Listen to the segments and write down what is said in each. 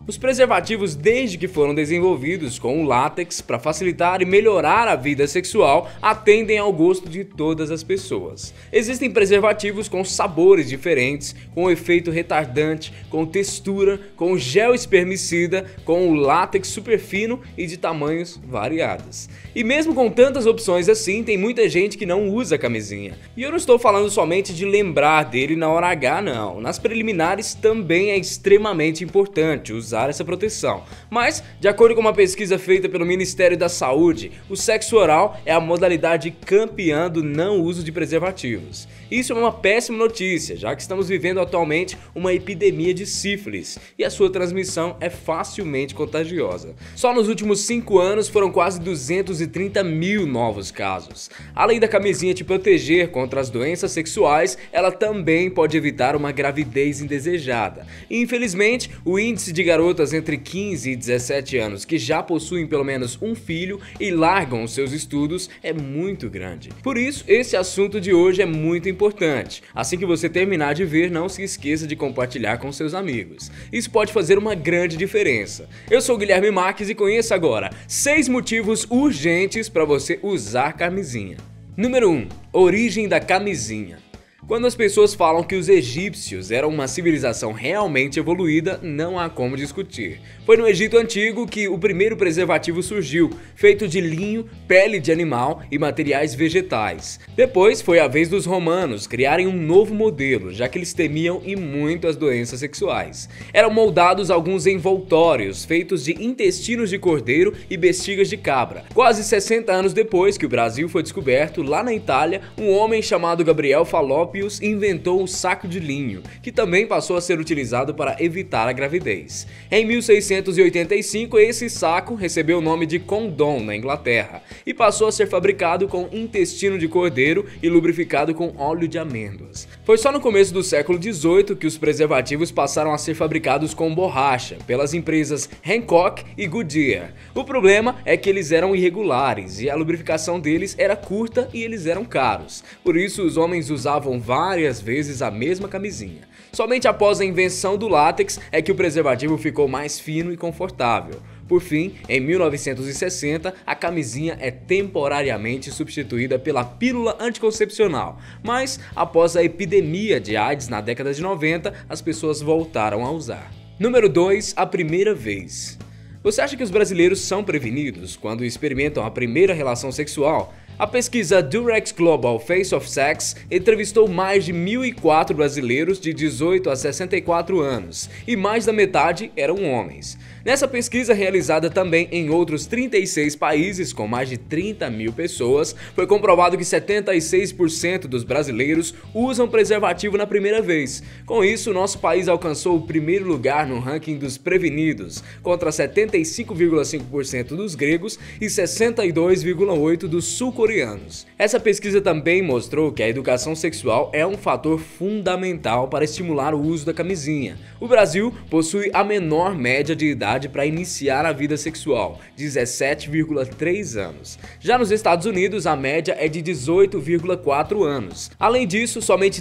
Os preservativos, desde que foram desenvolvidos com o látex para facilitar e melhorar a vida sexual, atendem ao gosto de todas as pessoas. Existem preservativos com sabores diferentes, com efeito retardante, com textura, com gel espermicida, com o látex super fino e de tamanhos variados. E mesmo com tantas opções assim, tem muita gente que não usa camisinha. E eu não estou falando somente de lembrar dele na hora H, não. Nas preliminares também é extremamente importante usar essa proteção. Mas, de acordo com uma pesquisa feita pelo Ministério da Saúde, o sexo oral é a modalidade campeã do não uso de preservativos. Isso é uma péssima notícia, já que estamos vivendo atualmente uma epidemia de sífilis e a sua transmissão é facilmente contagiosa. Só nos últimos 5 anos foram quase 230 mil novos casos. Além da camisinha te proteger contra as doenças sexuais, ela também pode evitar uma gravidez indesejada. E, infelizmente, o índice de garotas entre 15 e 17 anos que já possuem pelo menos um filho e largam os seus estudos é muito grande. Por isso, esse assunto de hoje é muito importante. Assim que você terminar de ver, não se esqueça de compartilhar com seus amigos. Isso pode fazer uma grande diferença. Eu sou o Guilherme Marques e conheça agora 6 motivos urgentes para você usar camisinha. Número 1. Origem da camisinha. Quando as pessoas falam que os egípcios eram uma civilização realmente evoluída, não há como discutir. Foi no Egito Antigo que o primeiro preservativo surgiu, feito de linho, pele de animal e materiais vegetais. Depois foi a vez dos romanos criarem um novo modelo, já que eles temiam e muito as doenças sexuais. Eram moldados alguns envoltórios feitos de intestinos de cordeiro e bexigas de cabra. Quase 60 anos depois que o Brasil foi descoberto, lá na Itália, um homem chamado Gabriel Fallopius inventou o saco de linho, que também passou a ser utilizado para evitar a gravidez. Em 1685, esse saco recebeu o nome de condom na Inglaterra e passou a ser fabricado com intestino de cordeiro e lubrificado com óleo de amêndoas. Foi só no começo do século XVIII que os preservativos passaram a ser fabricados com borracha pelas empresas Hancock e Goodyear. O problema é que eles eram irregulares e a lubrificação deles era curta e eles eram caros. Por isso, os homens usavam várias vezes a mesma camisinha. Somente após a invenção do látex é que o preservativo ficou mais fino e confortável. Por fim, em 1960, a camisinha é temporariamente substituída pela pílula anticoncepcional, mas após a epidemia de AIDS na década de 90, as pessoas voltaram a usar. Número 2. A primeira vez. Você acha que os brasileiros são prevenidos quando experimentam a primeira relação sexual? A pesquisa Durex Global Face of Sex entrevistou mais de 1.004 brasileiros de 18 a 64 anos, e mais da metade eram homens. Nessa pesquisa, realizada também em outros 36 países com mais de 30 mil pessoas, foi comprovado que 76% dos brasileiros usam preservativo na primeira vez. Com isso, nosso país alcançou o primeiro lugar no ranking dos prevenidos, contra 75,5% dos gregos e 62,8% dos sul-coreanos. Essa pesquisa também mostrou que a educação sexual é um fator fundamental para estimular o uso da camisinha. O Brasil possui a menor média de idade para iniciar a vida sexual, 17,3 anos. Já nos Estados Unidos, a média é de 18,4 anos. Além disso, somente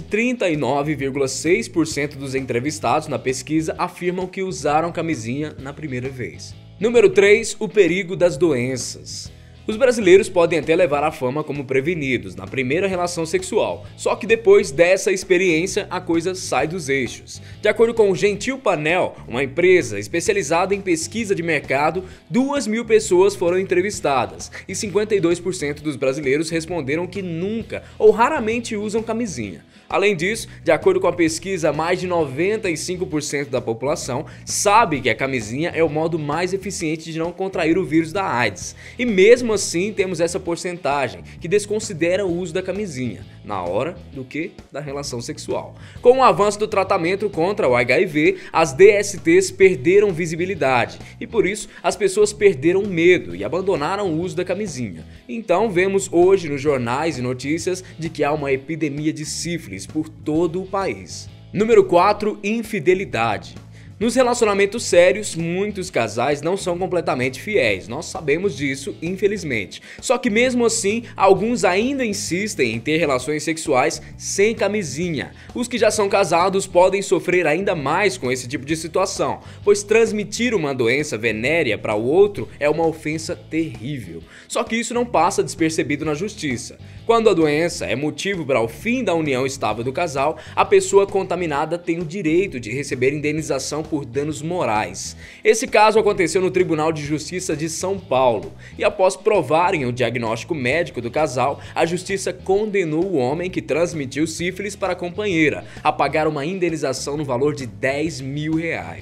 39,6% dos entrevistados na pesquisa afirmam que usaram camisinha na primeira vez. Número 3. O perigo das doenças. Os brasileiros podem até levar a fama como prevenidos na primeira relação sexual, só que depois dessa experiência a coisa sai dos eixos. De acordo com o Gentil Panel, uma empresa especializada em pesquisa de mercado, 2.000 pessoas foram entrevistadas e 52% dos brasileiros responderam que nunca ou raramente usam camisinha. Além disso, de acordo com a pesquisa, mais de 95% da população sabe que a camisinha é o modo mais eficiente de não contrair o vírus da AIDS. E mesmo assim, temos essa porcentagem que desconsidera o uso da camisinha na hora da relação sexual. Com o avanço do tratamento contra o HIV, as DSTs perderam visibilidade e por isso as pessoas perderam medo e abandonaram o uso da camisinha. Então vemos hoje nos jornais e notícias de que há uma epidemia de sífilis por todo o país. Número 4. Infidelidade. Nos relacionamentos sérios, muitos casais não são completamente fiéis, nós sabemos disso, infelizmente. Só que mesmo assim, alguns ainda insistem em ter relações sexuais sem camisinha. Os que já são casados podem sofrer ainda mais com esse tipo de situação, pois transmitir uma doença venérea para o outro é uma ofensa terrível. Só que isso não passa despercebido na justiça. Quando a doença é motivo para o fim da união estável do casal, a pessoa contaminada tem o direito de receber indenização por danos morais. Esse caso aconteceu no Tribunal de Justiça de São Paulo e após provarem o diagnóstico médico do casal, a justiça condenou o homem que transmitiu sífilis para a companheira a pagar uma indenização no valor de R$10 mil.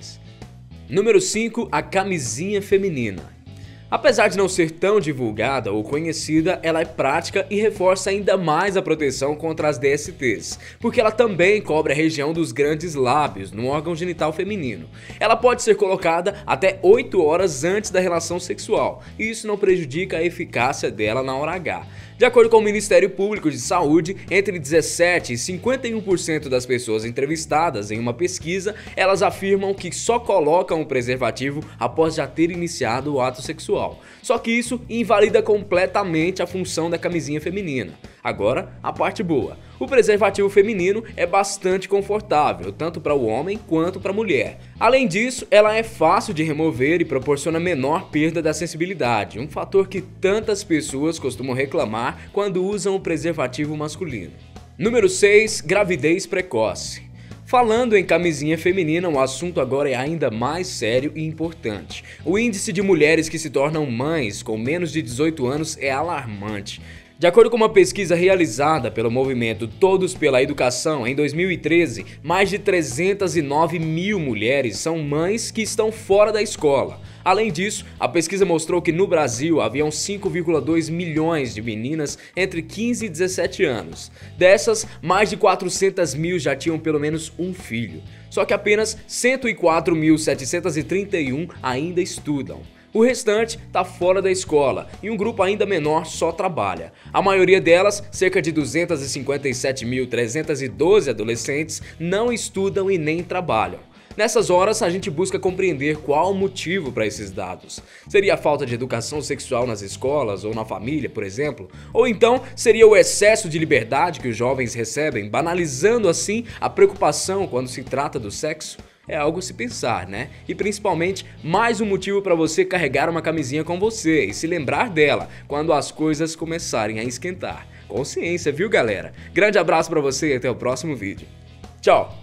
Número 5. A camisinha feminina. Apesar de não ser tão divulgada ou conhecida, ela é prática e reforça ainda mais a proteção contra as DSTs, porque ela também cobre a região dos grandes lábios, no órgão genital feminino. Ela pode ser colocada até 8 horas antes da relação sexual, e isso não prejudica a eficácia dela na hora H. De acordo com o Ministério Público de Saúde, entre 17% e 51% das pessoas entrevistadas em uma pesquisa, elas afirmam que só colocam o preservativo após já ter iniciado o ato sexual. Só que isso invalida completamente a função da camisinha feminina. Agora, a parte boa. O preservativo feminino é bastante confortável, tanto para o homem quanto para a mulher. Além disso, ela é fácil de remover e proporciona menor perda da sensibilidade, um fator que tantas pessoas costumam reclamar quando usam o preservativo masculino. Número 6. Gravidez precoce. Falando em camisinha feminina, o assunto agora é ainda mais sério e importante. O índice de mulheres que se tornam mães com menos de 18 anos é alarmante. De acordo com uma pesquisa realizada pelo movimento Todos pela Educação em 2013, mais de 309 mil mulheres são mães que estão fora da escola. Além disso, a pesquisa mostrou que no Brasil haviam 5,2 milhões de meninas entre 15 e 17 anos. Dessas, mais de 400 mil já tinham pelo menos um filho. Só que apenas 104.731 ainda estudam. O restante está fora da escola e um grupo ainda menor só trabalha. A maioria delas, cerca de 257.312 adolescentes, não estudam e nem trabalham. Nessas horas, a gente busca compreender qual o motivo para esses dados. Seria a falta de educação sexual nas escolas ou na família, por exemplo? Ou então, seria o excesso de liberdade que os jovens recebem, banalizando assim a preocupação quando se trata do sexo? É algo a se pensar, né? E principalmente, mais um motivo para você carregar uma camisinha com você e se lembrar dela quando as coisas começarem a esquentar. Consciência, viu, galera? Grande abraço para você e até o próximo vídeo. Tchau!